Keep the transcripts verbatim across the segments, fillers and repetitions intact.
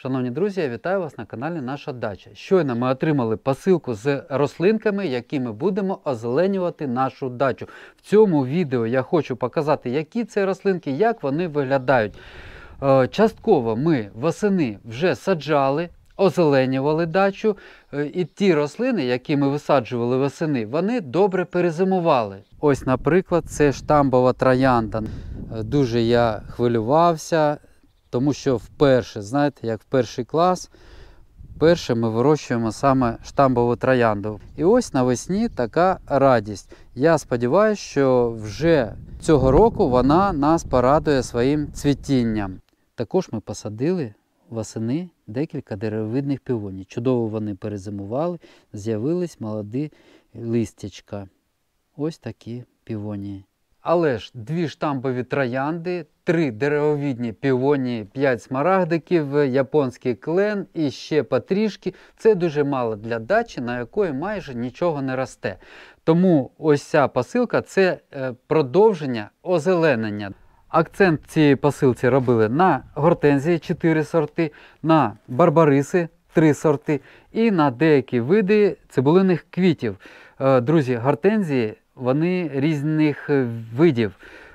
Шановні друзі, я вітаю вас на каналі Наша Дача. Щойно ми отримали посилку з рослинками, які ми будемо озеленювати нашу дачу. В цьому відео я хочу показати, які це рослинки, як вони виглядають. Частково ми восени вже саджали, озеленювали дачу, і ті рослини, які ми висаджували восени, вони добре перезимували. Ось, наприклад, це штамбова троянда. Дуже я хвилювався, тому що вперше, знаєте, як в перший клас, вперше ми вирощуємо саме штамбову троянду. І ось навесні така радість. Я сподіваюся, що вже цього року вона нас порадує своїм цвітінням. Також ми посадили восени декілька деревовидних півоній. Чудово вони перезимували, з'явились молоді листячка. Ось такі півонії. Але ж дві штамбові троянди, три деревовидні півонії, п'ять смарагдиків, японський клен і ще потрішки. Це дуже мало для дачі, на якої майже нічого не росте. Тому ось ця посилка – це продовження озеленення. Акцент цієї посилці робили на гортензії чотири сорти, на барбариси три сорти і на деякі види цибулиних квітів. Друзі, гортензії вони різних видів.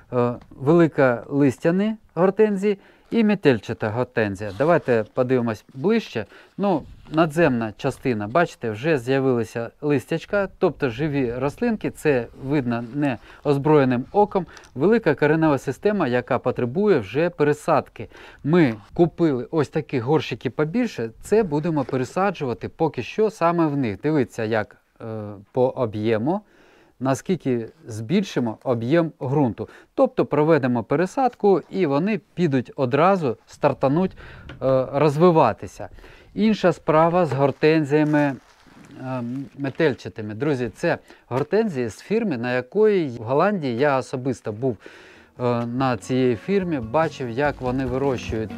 Великолистяні гортензії і метельчата гортензія. Давайте подивимось ближче. Ну, надземна частина, бачите, вже з'явилися листячка, тобто живі рослинки, це видно неозброєним оком. Велика коренева система, яка потребує вже пересадки. Ми купили ось такі горщики побільше, це будемо пересаджувати поки що саме в них. Дивіться, як е, по об'єму, наскільки збільшимо об'єм ґрунту. Тобто проведемо пересадку і вони підуть одразу, стартануть е, розвиватися. Інша справа з гортензіями е, метельчатими. Друзі, це гортензії з фірми, на якої в Голландії я особисто був е, на цій фірмі, бачив, як вони вирощують.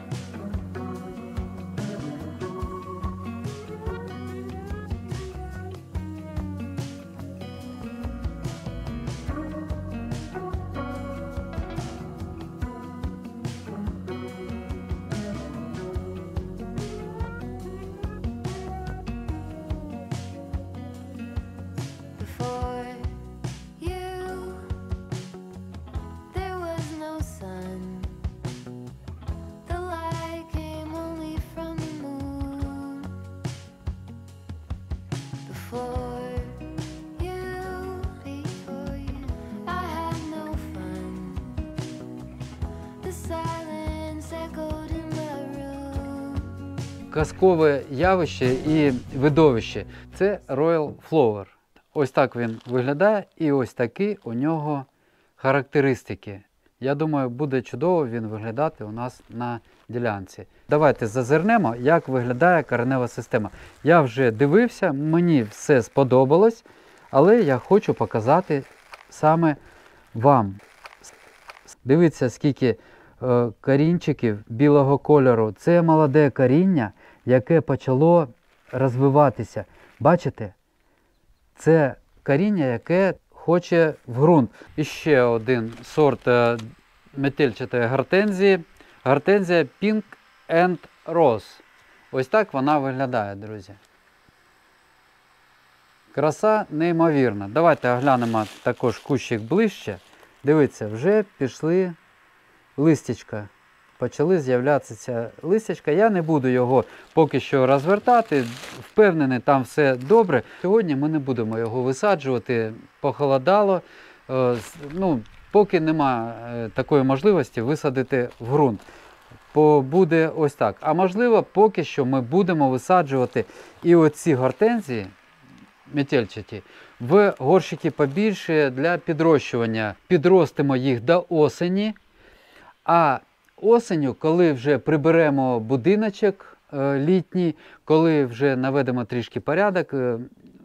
Казкове явище і видовище – це Royal Flower. Ось так він виглядає і ось такі у нього характеристики. Я думаю, буде чудово він виглядати у нас на ділянці. Давайте зазирнемо, як виглядає коренева система. Я вже дивився, мені все сподобалось, але я хочу показати саме вам. Дивіться, скільки е, корінчиків білого кольору. Це молоде коріння, яке почало розвиватися. Бачите? Це коріння, яке хоче в ґрунт. І ще один сорт метельчатої гортензії. Гортензія Pink and Rose. Ось так вона виглядає, друзі. Краса неймовірна. Давайте оглянемо також кущик ближче. Дивіться, вже пішли листячка. Почали з'являтися листячка. Я не буду його поки що розвертати. Впевнений, там все добре. Сьогодні ми не будемо його висаджувати. Похолодало. Ну, поки нема такої можливості висадити в ґрунт. Буде ось так. А можливо, поки що ми будемо висаджувати і оці гортензії метельчаті в горщики побільше для підрощування. Підростимо їх до осені, а осенью, коли вже приберемо будиночок літній, коли вже наведемо трішки порядок,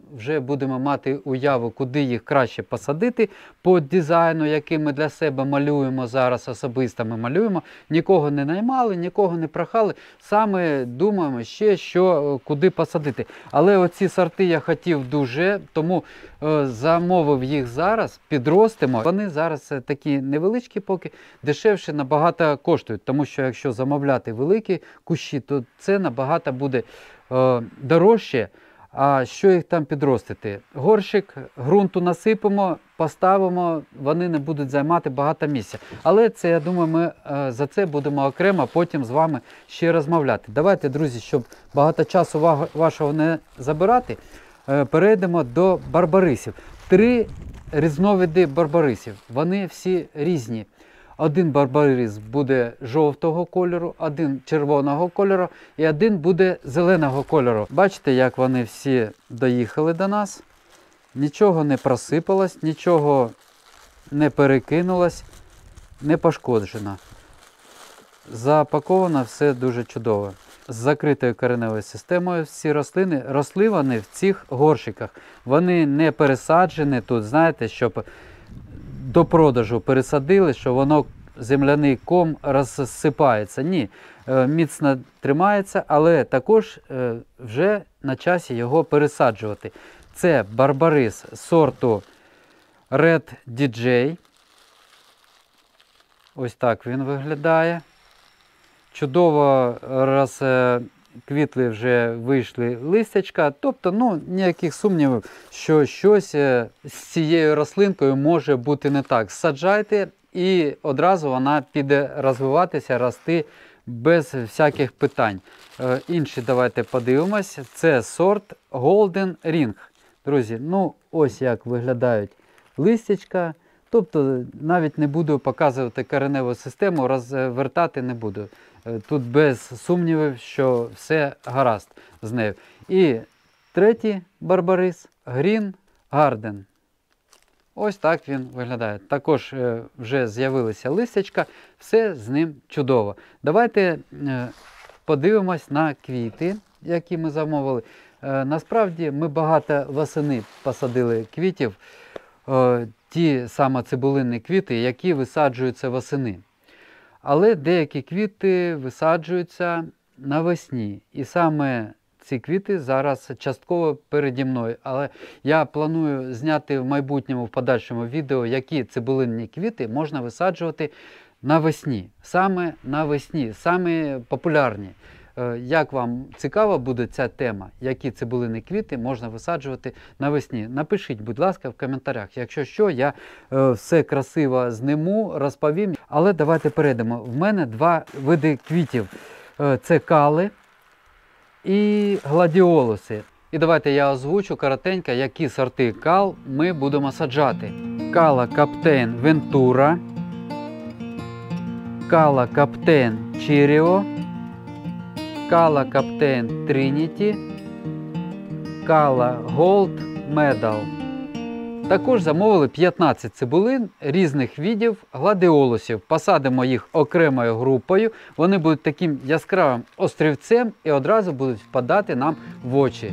вже будемо мати уяву, куди їх краще посадити по дизайну, який ми для себе малюємо зараз, особисто ми малюємо. Нікого не наймали, нікого не прохали. Саме думаємо ще, що куди посадити. Але оці сорти я хотів дуже, тому е, замовив їх зараз, підростимо. Вони зараз такі невеличкі поки, дешевше набагато коштують. Тому що якщо замовляти великі кущі, то це набагато буде е, дорожче. А що їх там підростити? Горщик, ґрунту насипемо, поставимо, вони не будуть займати багато місця. Але це, я думаю, ми е, за це будемо окремо потім з вами ще розмовляти. Давайте, друзі, щоб багато часу ва вашого не забирати, е, перейдемо до барбарисів. Три різновиди барбарисів. Вони всі різні. Один барбарис буде жовтого кольору, один червоного кольору і один буде зеленого кольору. Бачите, як вони всі доїхали до нас. Нічого не просипалось, нічого не перекинулось, не пошкоджено. Запаковано все дуже чудово. З закритою кореневою системою всі рослини. Росли вони в цих горщиках. Вони не пересаджені тут, знаєте, щоб до продажу пересадили, що воно земляний ком розсипається. Ні, міцно тримається, але також вже на часі його пересаджувати. Це барбарис сорту Red ді джей. Ось так він виглядає. Чудово розквітли, вже вийшли листячка. Тобто, ну, ніяких сумнівів, що щось з цією рослинкою може бути не так. Саджайте і одразу вона піде розвиватися, рости без всяких питань. Е, інші давайте подивимось. Це сорт Golden Ring. Друзі, ну ось як виглядають листячка. Тобто навіть не буду показувати кореневу систему, розвертати не буду. Тут без сумнівів, що все гаразд з нею. І третій барбарис Green Garden. Ось так він виглядає. Також вже з'явилися листячка, все з ним чудово. Давайте подивимось на квіти, які ми замовили. Насправді ми багато восени посадили квітів. Ті саме цибулинні квіти, які висаджуються восени. Але деякі квіти висаджуються навесні. І саме ці квіти зараз частково переді мною. Але я планую зняти в майбутньому, в подальшому відео, які цибулинні квіти можна висаджувати навесні. Саме навесні, саме популярні. Як вам цікава буде ця тема, які цибулинні квіти можна висаджувати навесні? Напишіть, будь ласка, в коментарях. Якщо що, я е, все красиво зниму, розповім. Але давайте перейдемо. В мене два види квітів. Е, це кали і гладіолуси. І давайте я озвучу коротенько, які сорти кал ми будемо саджати. Кала Каптейн Вентура, кала Каптейн Чіріо, кала Каптейн Трініті, кала Голд Медал. Також замовили п'ятнадцять цибулин різних видів гладіолусів. Посадимо їх окремою групою. Вони будуть таким яскравим острівцем і одразу будуть впадати нам в очі.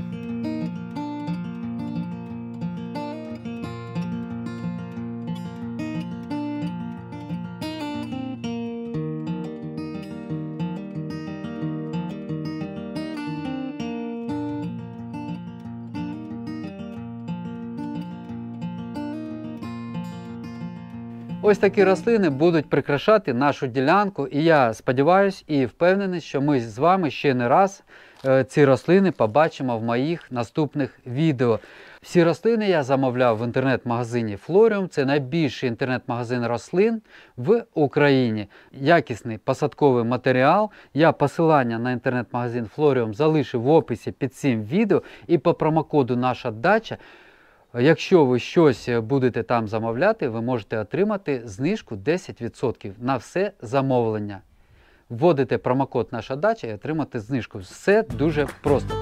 Ось такі рослини будуть прикрашати нашу ділянку, і я сподіваюся і впевнений, що ми з вами ще не раз ці рослини побачимо в моїх наступних відео. Всі рослини я замовляв в інтернет-магазині Florium. Це найбільший інтернет-магазин рослин в Україні. Якісний посадковий матеріал. Я посилання на інтернет-магазин Florium залишив в описі під цим відео. І по промокоду «Наша дача», якщо ви щось будете там замовляти, ви можете отримати знижку десять відсотків на все замовлення. Вводите промокод «Наша дача» і отримати знижку. Все дуже просто.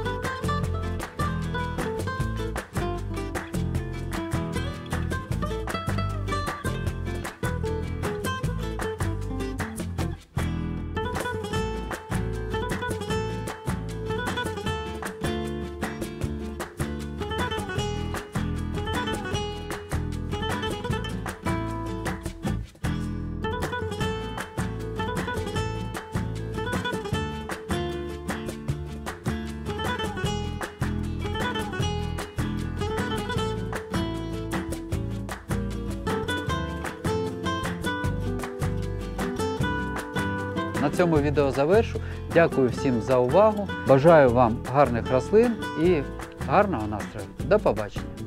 цьому відео завершу. Дякую всім за увагу. Бажаю вам гарних рослин і гарного настрою. До побачення!